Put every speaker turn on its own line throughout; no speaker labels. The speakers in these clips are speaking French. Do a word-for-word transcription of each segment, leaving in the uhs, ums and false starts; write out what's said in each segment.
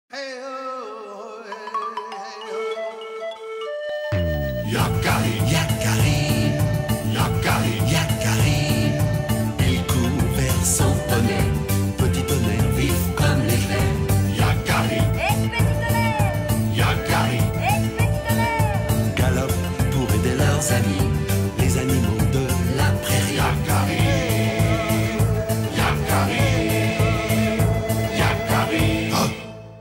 Yakari, Yakari, Yakari, Yakari. Il court vers son poney, petit poney vif comme l'éclair. Yakari,
Hé, petit tonnerre!
Yakari,
Hé, petit tonnerre!
galope pour aider leurs amis, les animaux de la prairie. Yakari, Yakari, Yakari. Oh.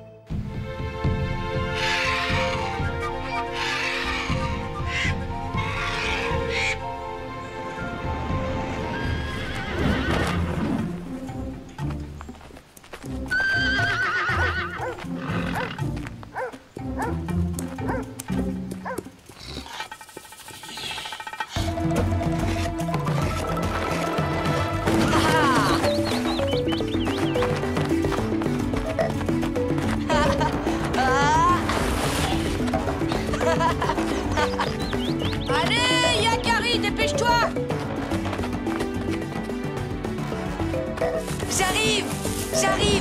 Allez, Yakari, dépêche-toi!
J'arrive! J'arrive!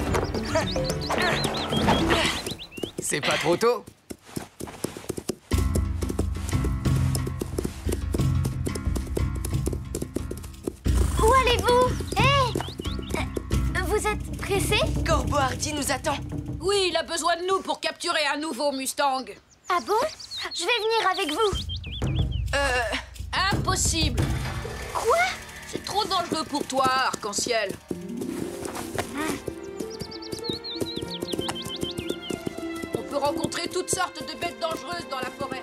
C'est pas trop tôt?
Où allez-vous? Hé! Euh, Vous êtes pressé?
Corbeau Hardy nous attend.
Oui, il a besoin de nous pour capturer un nouveau Mustang.
Ah bon? Je vais venir avec vous.
Euh...
Impossible.
Quoi?
C'est trop dangereux pour toi, Arc-en-Ciel. On peut rencontrer toutes sortes de bêtes dangereuses dans la forêt.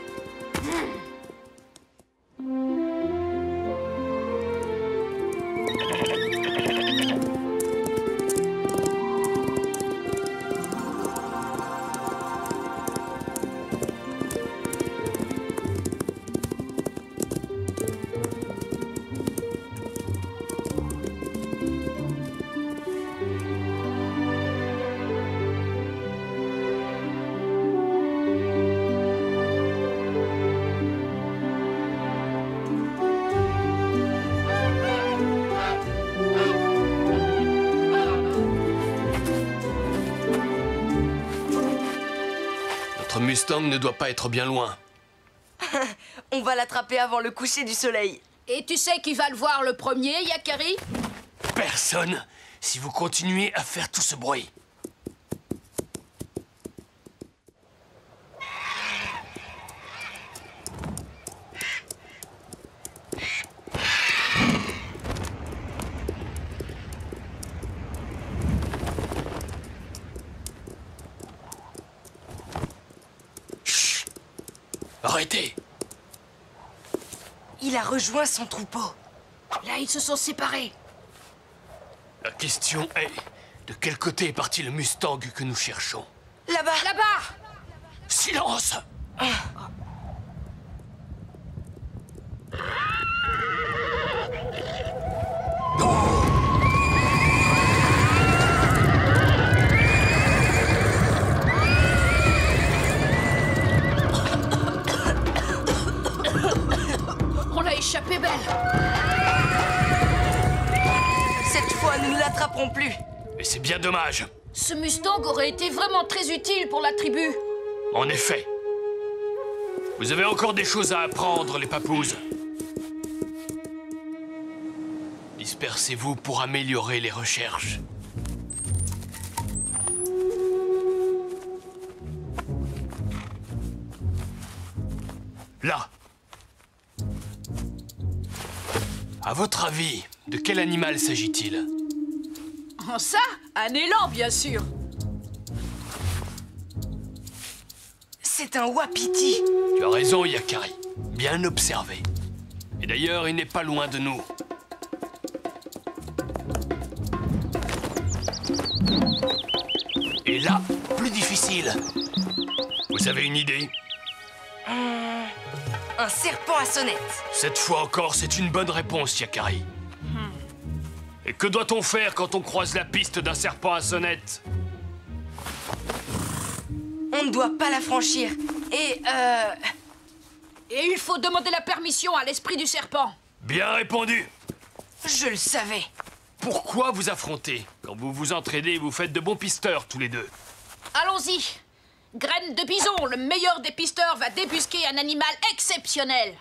Notre Mustang ne doit pas être bien loin.
On va l'attraper avant le coucher du soleil.
Et tu sais qui va le voir le premier, Yakari?
Personne, si vous continuez à faire tout ce bruit. Chut! Arrêtez!
Il a rejoint son troupeau.
Là, ils se sont séparés.
La question est, de quel côté est parti le Mustang que nous cherchons?
Là-bas!
Là-bas!
Silence!
On a échappé belle.
Cette fois, nous ne l'attraperons plus.
Et c'est bien dommage.
Ce Mustang aurait été vraiment très utile pour la tribu.
En effet. Vous avez encore des choses à apprendre, les papouses. Dispersez-vous pour améliorer les recherches. Là. À votre avis, de quel animal s'agit-il?
En ça, un élan, bien sûr.
C'est un wapiti.
Tu as raison, Yakari. Bien observé. Et d'ailleurs, il n'est pas loin de nous. Et là, plus difficile. Vous avez une idée?
Hum, un serpent à sonnette.
Cette fois encore, c'est une bonne réponse, Yakari. Et que doit-on faire quand on croise la piste d'un serpent à sonnette?
On ne doit pas la franchir. Et, euh...
Et il faut demander la permission à l'esprit du serpent.
Bien répondu.
Je le savais.
Pourquoi vous affronter? Quand vous vous entraînez, vous faites de bons pisteurs, tous les deux.
Allons-y. Graine de bison, le meilleur des pisteurs, va débusquer un animal exceptionnel.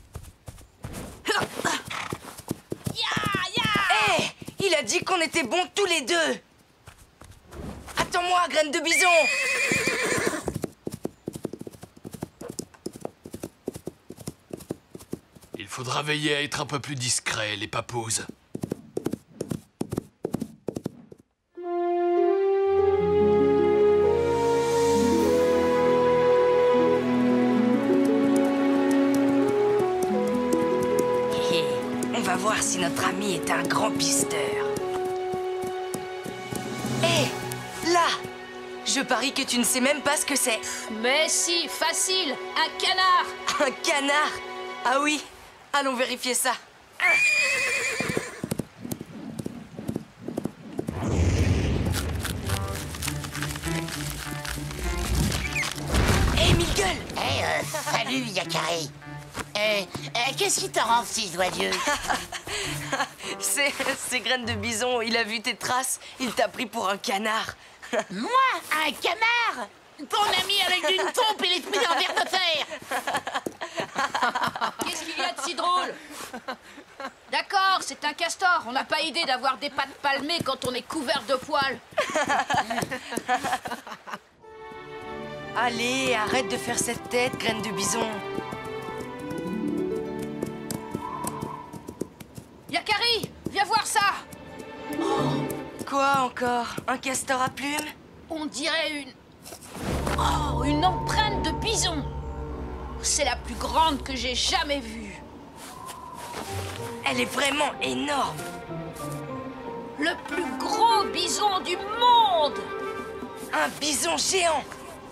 Ya, ya.
Hé, il a dit qu'on était bons tous les deux. Attends-moi, graine de bison.
Il faudra veiller à être un peu plus discret, les papouses.
On va voir si notre ami est un grand pisteur. Hé, là! Je parie que tu ne sais même pas ce que c'est.
Mais si, facile, un canard.
Un canard? Ah oui, allons vérifier ça. Hé, Miguel!
Eh, euh, salut, Yakari. Euh, euh, qu'est-ce qui te rend si joyeux?
C'est c'est graine de bison, il a vu tes traces, il t'a pris pour un canard.
Moi, un canard? Ton ami avec une pompe et l'esprit d'un ver de fer.
Qu'est-ce qu'il y a de si drôle? D'accord, c'est un castor. On n'a pas idée d'avoir des pattes palmées quand on est couvert de poils.
Allez, arrête de faire cette tête, graine de bison.
Yakari, viens voir ça.
Quoi encore? Un castor à plumes?
On dirait une... Oh, une empreinte de bison. C'est la plus grande que j'ai jamais vue.
Elle est vraiment énorme.
Le plus gros bison du monde.
Un bison géant.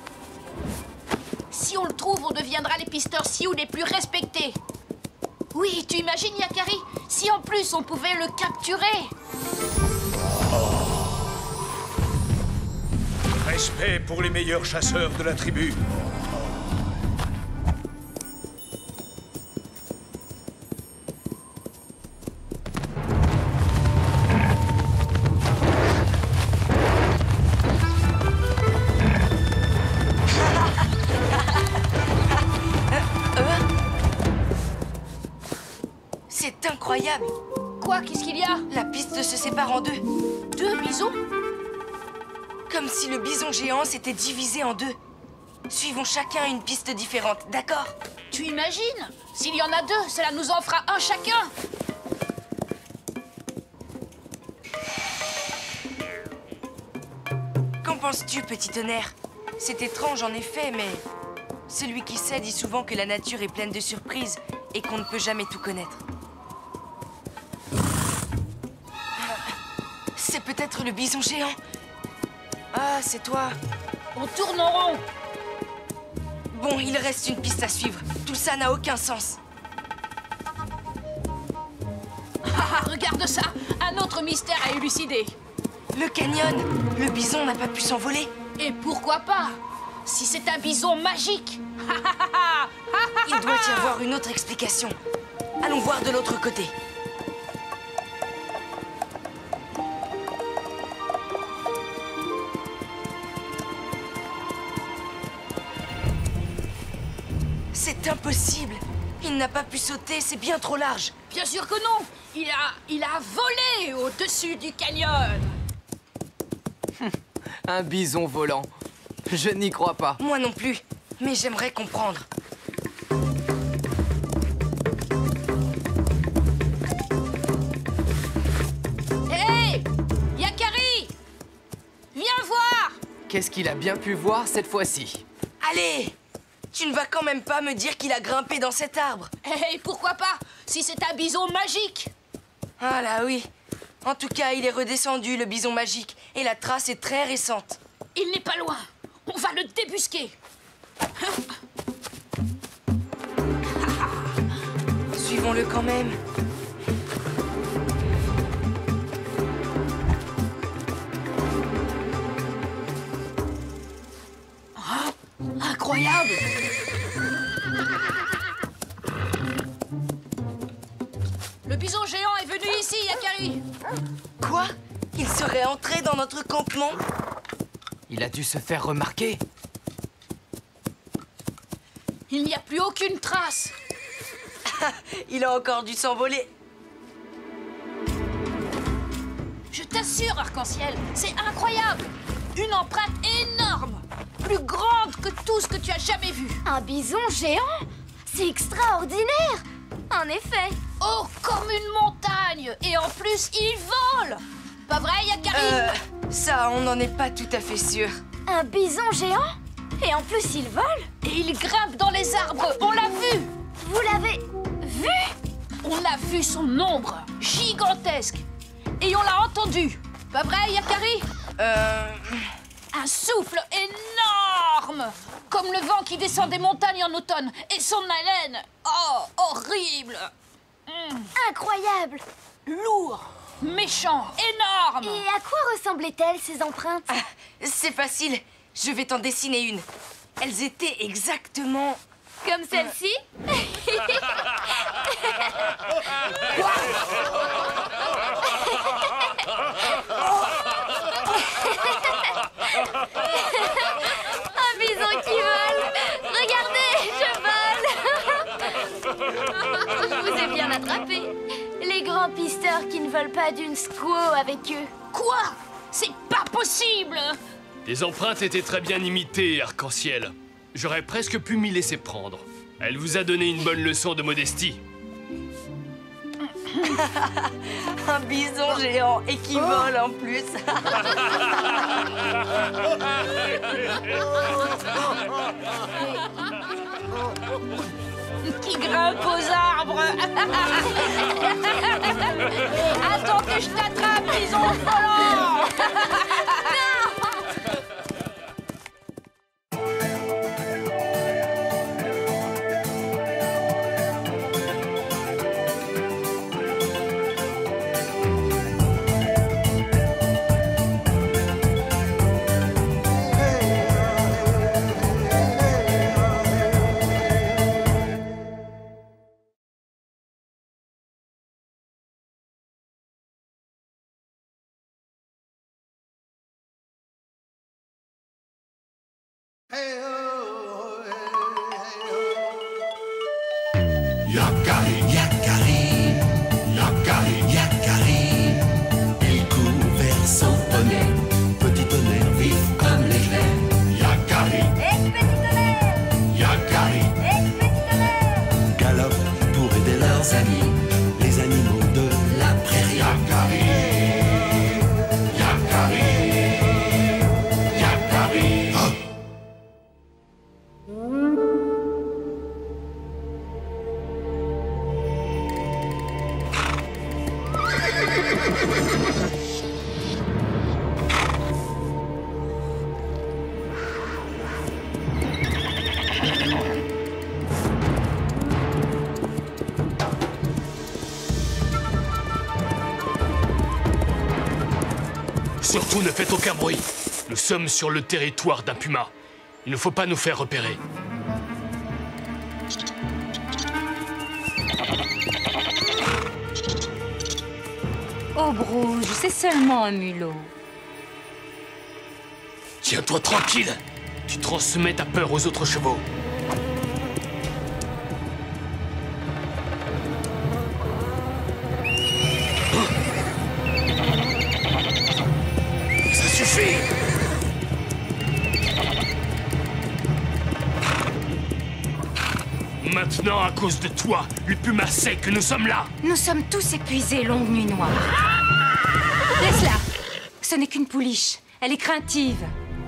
Si on le trouve, on deviendra les pisteurs sioux les plus respectés. Oui, tu imagines, Yakari? Si en plus on pouvait le capturer.
Respect pour les meilleurs chasseurs de la tribu.
C'est incroyable.
Quoi? Qu'est-ce qu'il y a?
La piste se sépare en deux.
Deux bisons?
Comme si le bison géant s'était divisé en deux. Suivons chacun une piste différente, d'accord?
Tu imagines? S'il y en a deux, cela nous en fera un chacun.
Qu'en penses-tu, petit tonnerre? C'est étrange en effet, mais celui qui sait dit souvent que la nature est pleine de surprises et qu'on ne peut jamais tout connaître. C'est peut-être le bison géant. Ah, c'est toi.
On tourne en rond.
Bon, il reste une piste à suivre. Tout ça n'a aucun sens.
Ah, regarde ça. Un autre mystère à élucider.
Le canyon. Le bison n'a pas pu s'envoler.
Et pourquoi pas? Si c'est un bison magique.
Il doit y avoir une autre explication. Allons voir de l'autre côté. C'est impossible. Il n'a pas pu sauter, c'est bien trop large.
Bien sûr que non. Il a, il a volé au-dessus du canyon.
Un bison volant. Je n'y crois pas.
Moi non plus, mais j'aimerais comprendre.
Hé, hey, Yakari, viens voir.
Qu'est-ce qu'il a bien pu voir cette fois-ci?
Allez! Tu ne vas quand même pas me dire qu'il a grimpé dans cet arbre.
Hé, hey, pourquoi pas? Si c'est un bison magique.
Ah là oui. En tout cas, il est redescendu, le bison magique. Et la trace est très récente.
Il n'est pas loin. On va le débusquer.
Suivons-le quand même.
Oh, incroyable! Le bison géant est venu ici, Yakari.
Quoi? Il serait entré dans notre campement?
Il a dû se faire remarquer.
Il n'y a plus aucune trace.
Il a encore dû s'envoler.
Je t'assure, Arc-en-Ciel, c'est incroyable. Une empreinte énorme, plus grande que tout ce que tu as jamais vu.
Un bison géant? C'est extraordinaire! En effet.
Oh, comme une montagne. Et en plus, il vole. Pas vrai, Yakari?
Euh, ça, on n'en est pas tout à fait sûr.
Un bison géant? Et en plus, il vole?
Et il grimpe dans les arbres, on l'a vu.
Vous l'avez vu?
On a vu son ombre, gigantesque. Et on l'a entendu. Pas vrai, Yakari?
Euh...
Un souffle énorme, comme le vent qui descend des montagnes en automne. Et son haleine, oh, horrible. Mm.
Incroyable!
Lourd, méchant, énorme.
Et à quoi ressemblaient-elles, ces empreintes?
Ah, c'est facile, je vais t'en dessiner une. Elles étaient exactement...
Comme celle-ci? Un bison qui vole! Regardez, je vole! Je vous ai bien attrapé. Les grands pisteurs qui ne veulent pas d'une squaw avec eux.
Quoi? C'est pas possible.
Les empreintes étaient très bien imitées, Arc-en-Ciel. J'aurais presque pu m'y laisser prendre. Elle vous a donné une bonne leçon de modestie.
Un bison géant et qui vole en plus.
Qui grimpe aux arbres. Attends que je t'attrape, bison volant.
Yakari, Yakari, Yakari, Yakari. Il court vers son poney, petit tonnerre vif comme l'éclair. Yakari, Yakari, galope pour aider leurs amis, les animaux de la prairie. Yakari, Yakari, Yakari. Oh.
Surtout ne faites aucun bruit. Nous sommes sur le territoire d'un puma. Il ne faut pas nous faire repérer.
Aube rouge, c'est seulement un mulot.
Tiens-toi tranquille. Tu transmets ta peur aux autres chevaux. Ça suffit. Maintenant, à cause de toi, le puma sait que nous sommes là.
Nous sommes tous épuisés, longue nuit noire. Laisse-la. Ce n'est qu'une pouliche. Elle est craintive.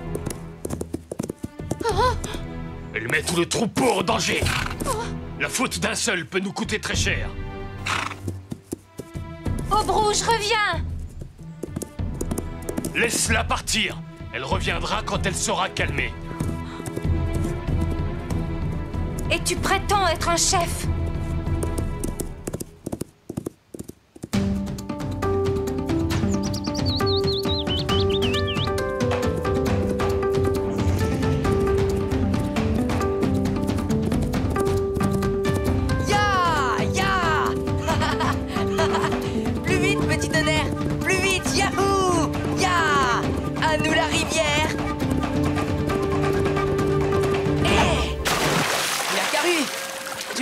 Elle met tout le troupeau en danger. La faute d'un seul peut nous coûter très cher.
Aube rouge, reviens.
Laisse-la partir. Elle reviendra quand elle sera calmée.
Et tu prétends être un chef?
Ya, ya. Plus vite, petit tonnerre. Plus vite, yahoo. Ya. À nous la rivière.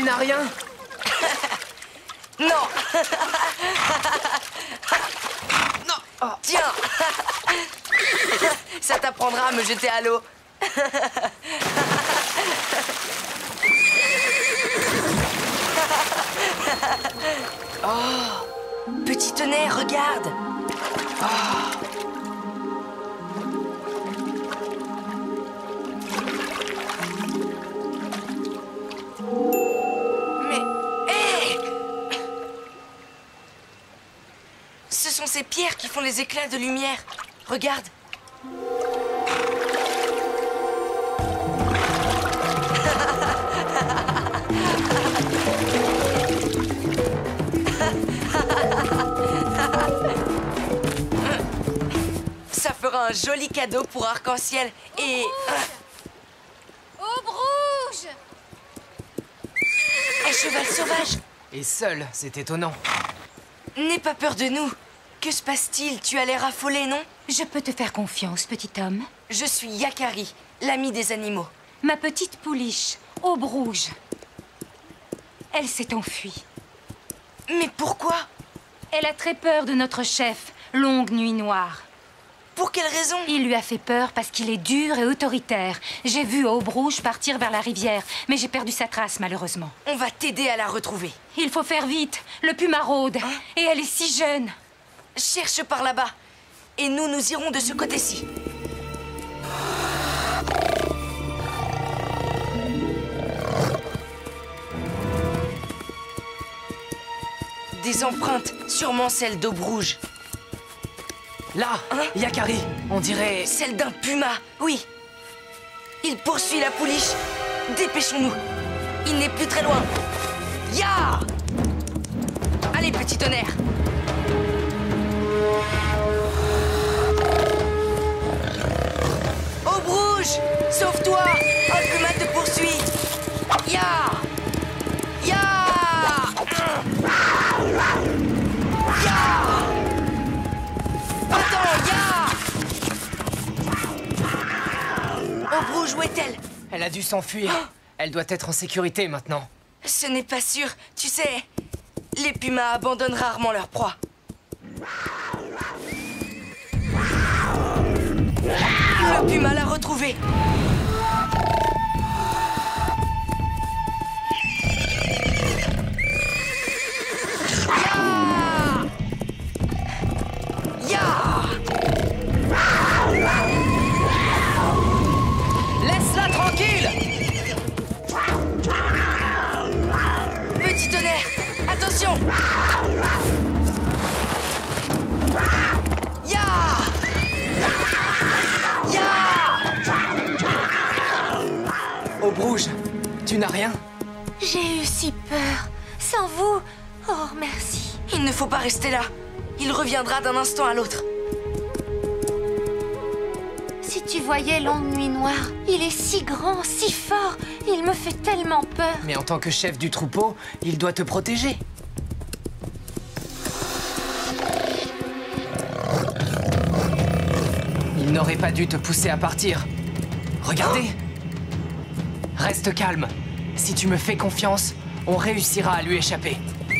Tu n'as rien?
Non. Non. Oh. Tiens. Ça t'apprendra à me jeter à l'eau. Oh, petit tonnerre, regarde. Oh. Mais, hé! Ce sont ces pierres qui font les éclats de lumière. Regarde. Ça fera un joli cadeau pour Arc-en-Ciel et...
Aube rouge!
Un cheval sauvage.
Et seul, c'est étonnant.
N'aie pas peur de nous. Que se passe-t-il? Tu as l'air affolé, non?
Je peux te faire confiance, petit homme.
Je suis Yakari, l'ami des animaux.
Ma petite pouliche, Aube rouge. Elle s'est enfuie.
Mais pourquoi?
Elle a très peur de notre chef, Longue Nuit Noire.
Pour quelle raison?
Il lui a fait peur parce qu'il est dur et autoritaire. J'ai vu Aube rouge partir vers la rivière, mais j'ai perdu sa trace, malheureusement.
On va t'aider à la retrouver.
Il faut faire vite. Le puma rôde.
Hein?
Et elle est si jeune.
Cherche par là-bas. Et nous, nous irons de ce côté-ci. Des empreintes, sûrement celles d'Aube rouge.
Là,
Hein?
Yakari, on dirait...
Celle d'un puma, oui. Il poursuit la pouliche. Dépêchons-nous. Il n'est plus très loin. Ya! Allez, petit tonnerre. Aube rouge, sauve-toi. Un puma te poursuit. Ya! Ya! Ya! Attends, ya! Aube rouge, où est-elle?
Elle a dû s'enfuir. Elle doit être en sécurité maintenant.
Ce n'est pas sûr. Tu sais, les pumas abandonnent rarement leur proie. Le puma l'a retrouvée. Ya! Ya!
Laisse-la tranquille!
Petit tonnerre, attention! Ya! Ya!
Aube rouge, tu n'as rien?
J'ai eu si peur. Sans vous. Oh, merci.
Il ne faut pas rester là. Il reviendra d'un instant à l'autre.
Si tu voyais Longue Nuit Noire, il est si grand, si fort. Il me fait tellement peur.
Mais en tant que chef du troupeau, il doit te protéger. Il n'aurait pas dû te pousser à partir. Regardez. Reste calme. Si tu me fais confiance, on réussira à lui échapper.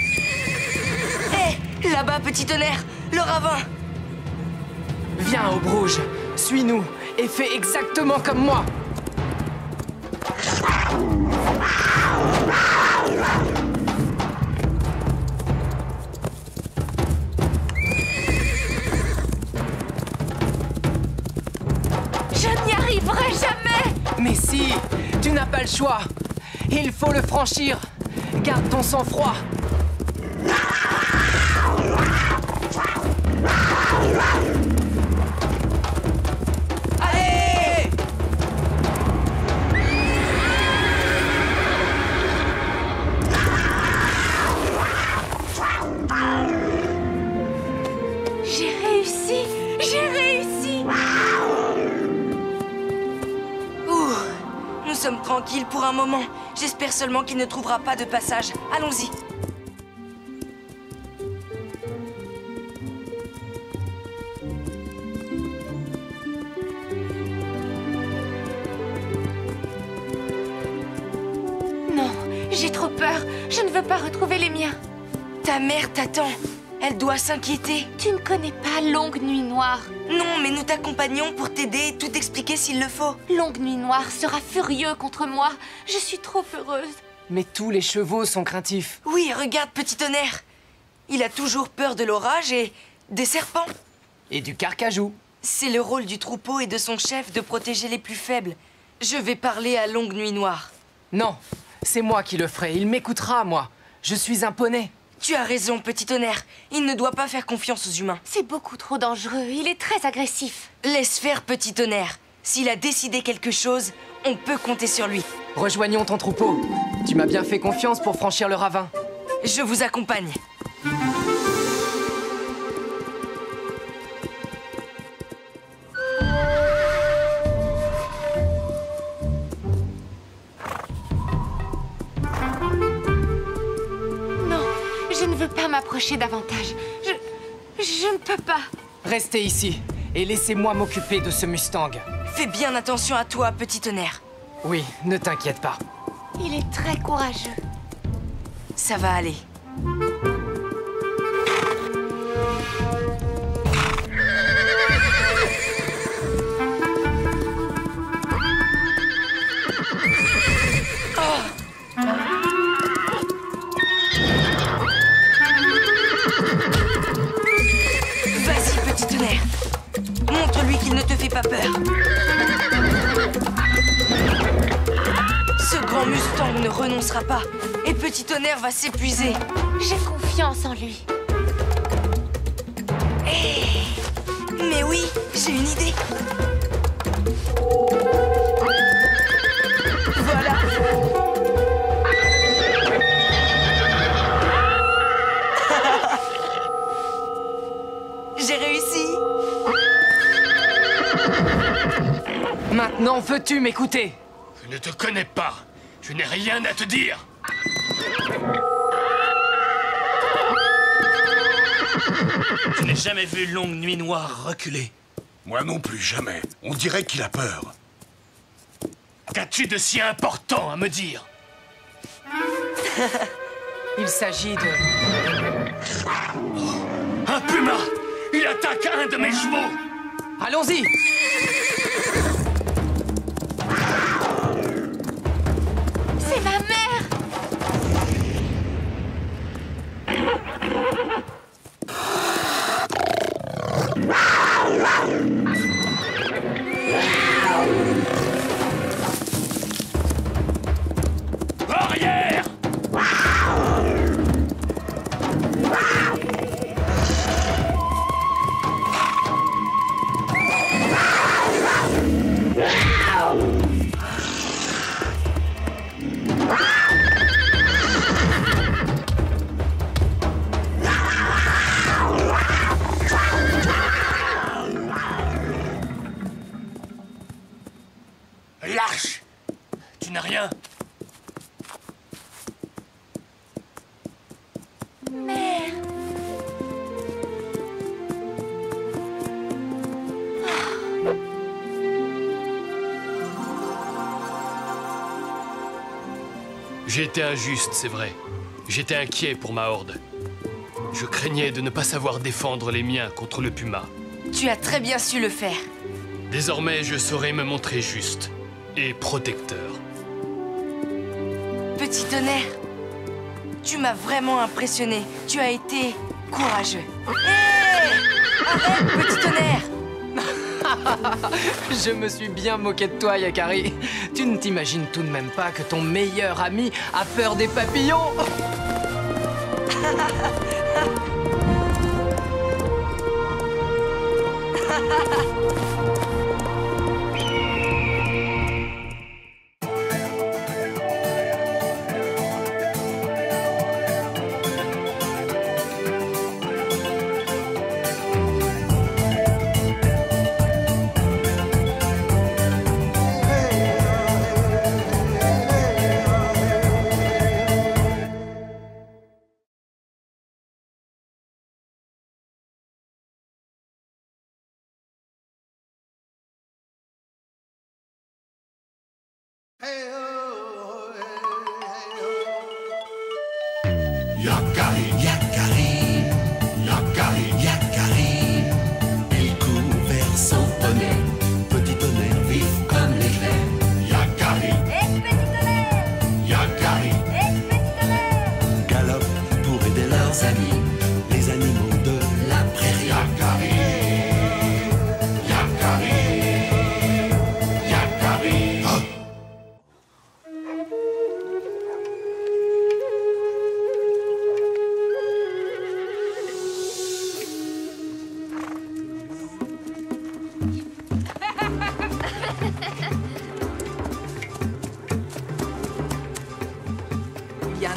Hé, là-bas, petit tonnerre, le ravin.
Viens, Aube rouge, suis-nous et fais exactement comme moi.
Je n'y arriverai jamais.
Mais si, tu n'as pas le choix. Il faut le franchir. Garde ton sang-froid.
Allez!
J'ai réussi. J'ai réussi.
Ouh, nous sommes tranquilles pour un moment. J'espère seulement qu'il ne trouvera pas de passage. Allons-y.
Non, J'ai trop peur. Je ne veux pas retrouver les miens.
Ta mère t'attend. Elle doit s'inquiéter.
Tu ne connais pas Longue Nuit Noire.
Non, mais nous t'accompagnons pour t'aider et tout expliquer s'il le faut.
Longue Nuit Noire sera furieux contre moi. Je suis trop heureuse.
Mais tous les chevaux sont craintifs.
Oui, regarde Petit Tonnerre. Il a toujours peur de l'orage et des serpents.
Et du carcajou.
C'est le rôle du troupeau et de son chef de protéger les plus faibles. Je vais parler à Longue Nuit Noire.
Non, c'est moi qui le ferai. Il m'écoutera, moi. Je suis un poney.
Tu as raison, Petit Tonnerre. Il ne doit pas faire confiance aux humains.
C'est beaucoup trop dangereux. Il est très agressif.
Laisse faire, Petit Tonnerre. S'il a décidé quelque chose, on peut compter sur lui.
Rejoignons ton troupeau. Tu m'as bien fait confiance pour franchir le ravin.
Je vous accompagne.
Non, je ne veux pas m'approcher davantage. Je... je ne peux pas.
Restez ici et laissez-moi m'occuper de ce Mustang.
Fais bien attention à toi, Petit Tonnerre.
Oui, ne t'inquiète pas.
Il est très courageux.
Ça va aller. Vas-y, Petit Tonnerre. Montre-lui qu'il ne te fait pas peur. Ce grand Mustang ne renoncera pas. Et Petit Tonnerre va s'épuiser.
J'ai confiance en lui.
Hey, mais oui, j'ai une idée. Voilà. J'ai réussi.
Maintenant, veux-tu m'écouter?
Je ne te connais pas. Je n'ai rien à te dire.
Je n'ai jamais vu Longue Nuit Noire reculer.
Moi non plus, jamais. On dirait qu'il a peur.
Qu'as-tu de si important à me dire?
Il s'agit de...
Un puma! Il attaque un de mes chevaux!
Allons-y!
C'est ma mère!
Arrière! Lâche! Tu n'as rien?
Mère!
J'ai été injuste, c'est vrai. J'étais inquiet pour ma horde. Je craignais de ne pas savoir défendre les miens contre le puma.
Tu as très bien su le faire.
Désormais, je saurai me montrer juste et protecteur.
Petit Tonnerre, tu m'as vraiment impressionné. Tu as été courageux. Hé! Arrête, Petit Tonnerre!
Je me suis bien moqué de toi, Yakari. Tu ne t'imagines tout de même pas que ton meilleur ami a peur des papillons?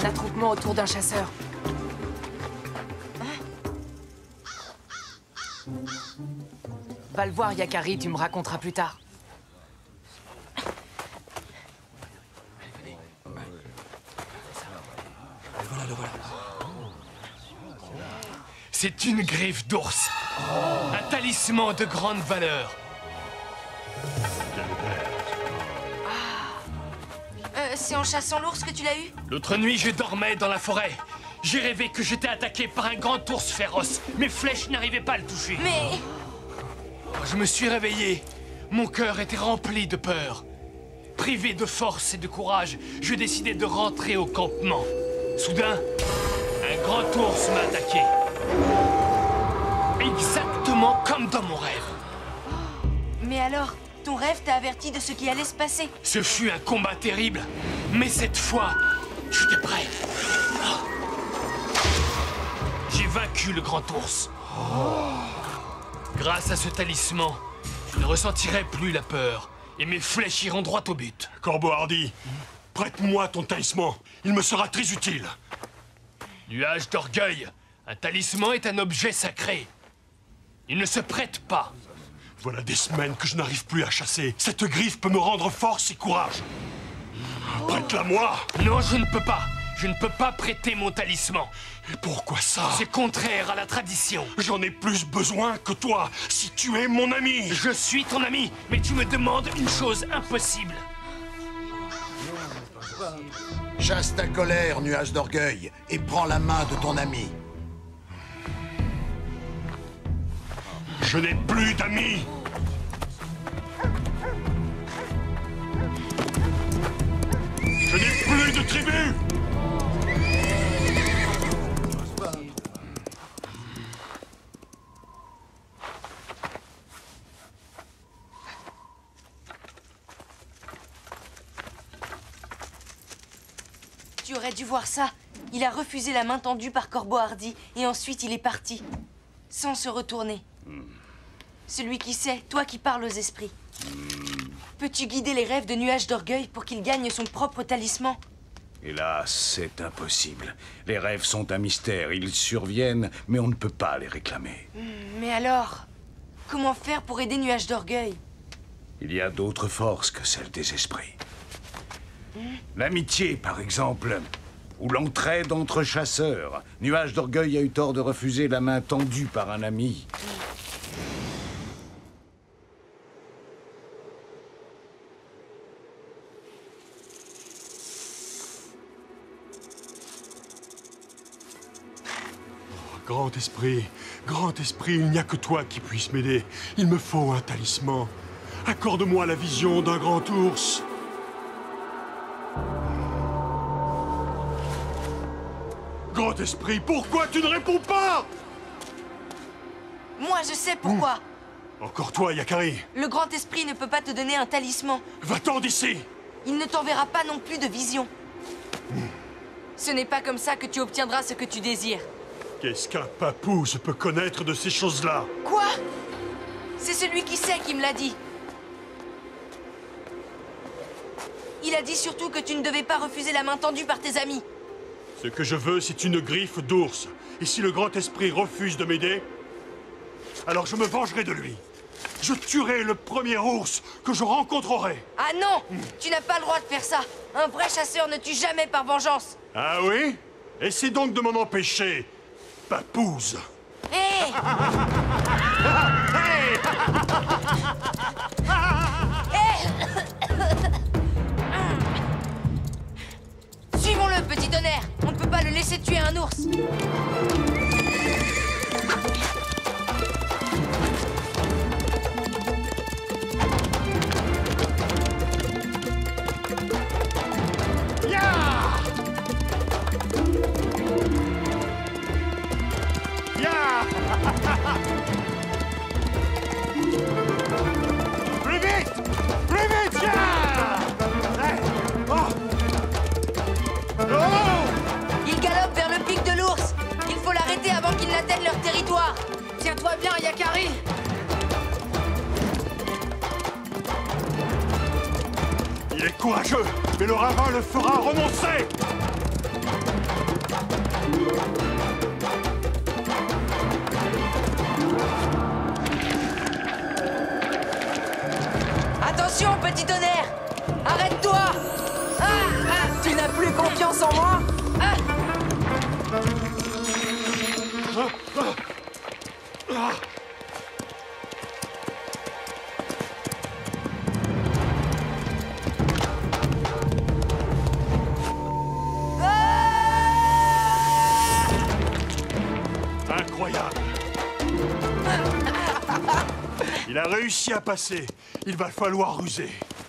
Un attroupement autour d'un chasseur. Va le voir, Yakari, tu me raconteras plus tard.
C'est une griffe d'ours. Un talisman de grande valeur.
Euh, c'est en chassant l'ours que tu l'as eu?
L'autre nuit, je dormais dans la forêt. J'ai rêvé que j'étais attaqué par un grand ours féroce. Mes flèches n'arrivaient pas à le toucher.
Mais...
Je me suis réveillé. Mon cœur était rempli de peur. Privé de force et de courage, je décidai de rentrer au campement. Soudain, un grand ours m'a attaqué. Exactement comme dans mon rêve.
Mais alors, ton rêve t'a averti de ce qui allait se passer.
Ce fut un combat terrible, mais cette fois, j'étais prêt. J'ai vaincu le grand ours. Grâce à ce talisman, je ne ressentirai plus la peur et mes flèches iront droit au but.
Corbeau Hardy, prête-moi ton talisman. Il me sera très utile.
Nuage d'orgueil, un talisman est un objet sacré. Il ne se prête pas.
Voilà des semaines que je n'arrive plus à chasser. Cette griffe peut me rendre force et courage. Prête-la-moi.
Non, je ne peux pas. Je ne peux pas prêter mon talisman.
Et pourquoi ça?
C'est contraire à la tradition.
J'en ai plus besoin que toi, si tu es mon ami.
Je suis ton ami, mais tu me demandes une chose impossible.
Chasse ta colère, nuage d'orgueil, et prends la main de ton ami.
Je n'ai plus d'amis. Je n'ai plus de tribu.
Tu aurais dû voir ça. Il a refusé la main tendue par Corbeau Hardy et ensuite il est parti. Sans se retourner. Mm. Celui qui sait, toi qui parles aux esprits. Mm. Peux-tu guider les rêves de Nuage d'Orgueil pour qu'il gagne son propre talisman?
Hélas, c'est impossible. Les rêves sont un mystère. Ils surviennent, mais on ne peut pas les réclamer.
Mm, mais alors, comment faire pour aider Nuage d'Orgueil?
Il y a d'autres forces que celles des esprits. L'amitié, par exemple, ou l'entraide entre chasseurs. Nuage d'Orgueil a eu tort de refuser la main tendue par un ami.
Oh, grand esprit, grand esprit, il n'y a que toi qui puisse m'aider. Il me faut un talisman. Accorde-moi la vision d'un grand ours. Grand esprit, pourquoi tu ne réponds pas?
Moi, je sais pourquoi.
Mmh. Encore toi, Yakari.
Le grand esprit ne peut pas te donner un talisman.
Va-t'en d'ici.
Il ne t'enverra pas non plus de vision.
Mmh.
Ce n'est pas comme ça que tu obtiendras ce que tu désires.
Qu'est-ce qu'un papouze peut connaître de ces choses-là?
Quoi? C'est celui qui sait qui me l'a dit. Il a dit surtout que tu ne devais pas refuser la main tendue par tes amis.
Ce que je veux, c'est une griffe d'ours. Et si le grand esprit refuse de m'aider, alors je me vengerai de lui. Je tuerai le premier ours que je rencontrerai.
Ah non, mmh. Tu n'as pas le droit de faire ça. Un vrai chasseur ne tue jamais par vengeance.
Ah oui? Essaie donc de m'en empêcher, papouze.
Hé hey. Hey. Suivons-le, petit tonnerre. On ne peut pas le laisser tuer un ours.
Plus vite! Plus vite! Yeah! Oh! Oh!
Il galope vers le pic de l'ours. Il faut l'arrêter avant qu'il n'atteigne leur territoire.
Tiens-toi bien, Yakari.
Il est courageux, mais le ravin le fera renoncer.
Attention, petit tonnerre! Arrête-toi! Ah, ah.
Tu n'as plus confiance en moi?
Ah.
Incroyable! Il a réussi à passer. Il va falloir ruser.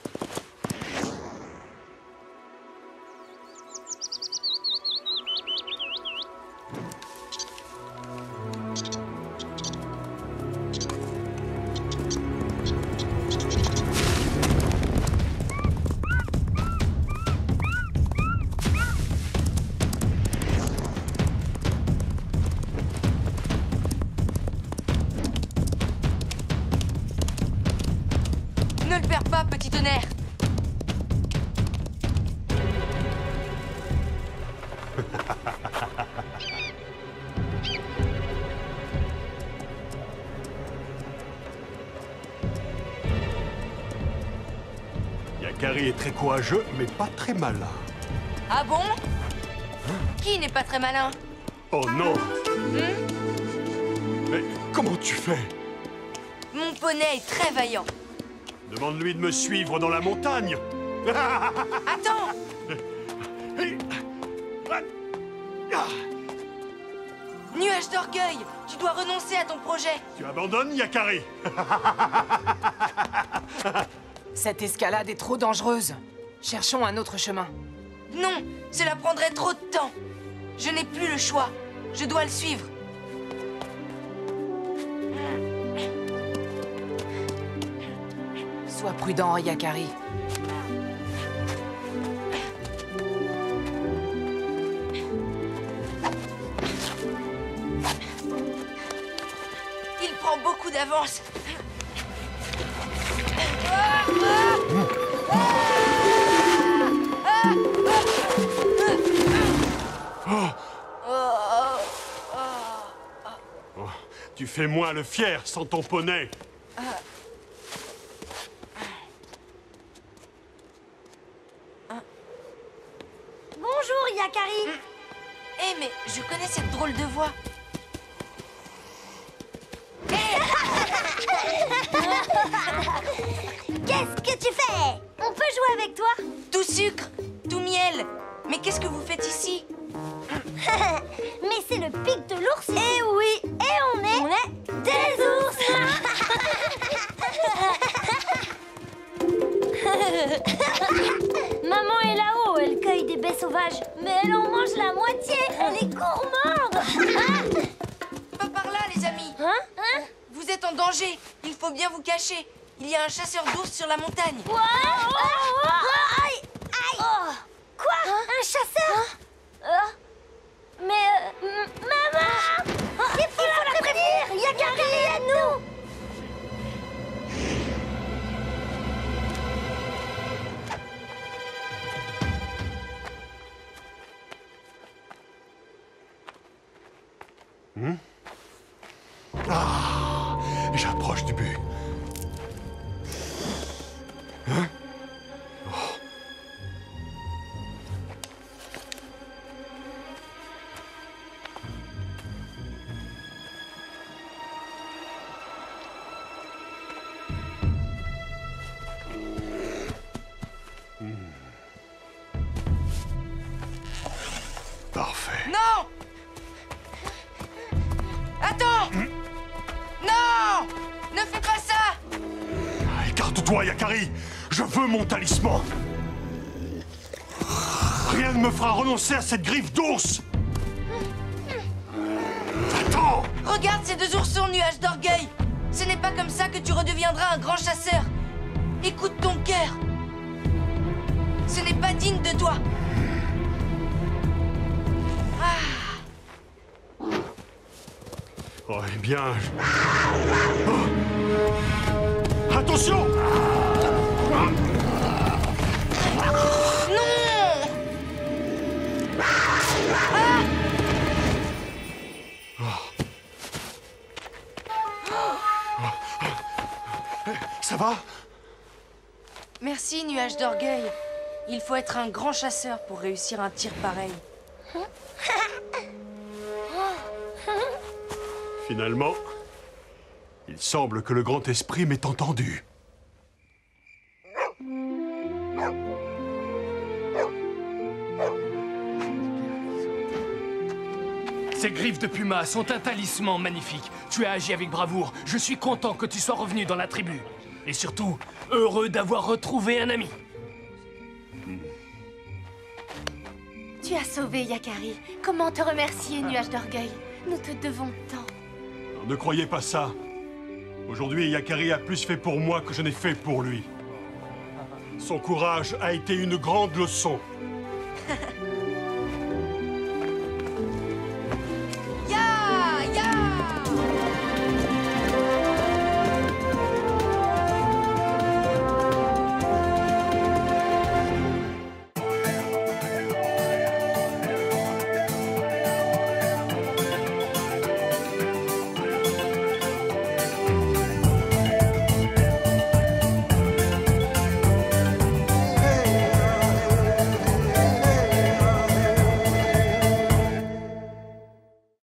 Ne le perds pas, petit tonnerre.
Yakari est très courageux, mais pas très malin.
Ah bon? Qui n'est pas très malin?
Oh non!
Hmm?
Mais comment tu fais?
Mon poney est très vaillant.
Demande-lui de me suivre dans la montagne.
Attends! Nuage d'orgueil, tu dois renoncer à ton projet.
Tu abandonnes, Yakari?
Cette escalade est trop dangereuse. Cherchons un autre chemin.
Non, cela prendrait trop de temps. Je n'ai plus le choix. Je dois le suivre.
Sois prudent, Yakari.
Il prend beaucoup d'avance.
Oh, tu fais moins le fier sans ton poney.
Bonjour, Yakari.
Eh, mais je connais cette drôle de voix.
Qu'est-ce que tu fais? On peut jouer avec toi?
Tout sucre, tout miel. Mais qu'est-ce que vous faites ici?
Mais c'est le pic de l'ours. Eh oui. Et on est... On est des ours. Maman est là-haut, elle cueille des baies sauvages. Mais elle en mange la moitié. Elle est gourmande.
Pas par là, les amis.
Hein? Hein?
Vous êtes en danger. Il faut bien vous cacher. Il y a un chasseur d'ours sur la montagne.
Quoi? Oh, oh, oh, aïe, aïe. Oh. Quoi? Hein? Un chasseur? euh, Mais... Euh, maman! Oh, il faut, il faut la, la prévenir. Yakari, aide-nous.
Hmm? Ah, j'approche du but. Hein? Oh. Hmm. Parfait.
Non! Attends! Non! Ne fais pas ça!
Écarte-toi, Yakari! Je veux mon talisman! Rien ne me fera renoncer à cette griffe d'ours! Attends!
Regarde ces deux oursons, nuages d'orgueil! Ce n'est pas comme ça que tu redeviendras un grand chasseur! Écoute ton cœur! Ce n'est pas digne de toi! Ah.
Oh, eh bien... Je... Oh. Attention!
Non! Ah.
Ça va?
Merci, Nuage d'Orgueil. Il faut être un grand chasseur pour réussir un tir pareil.
Finalement, il semble que le Grand Esprit m'ait entendu.
Ces griffes de puma sont un talisman magnifique. Tu as agi avec bravoure. Je suis content que tu sois revenu dans la tribu. Et surtout, heureux d'avoir retrouvé un ami.
Tu as sauvé Yakari. Comment te remercier, Nuage d'Orgueil? Nous te devons tant.
Ne croyez pas ça. Aujourd'hui, Yakari a plus fait pour moi que je n'ai fait pour lui. Son courage a été une grande leçon.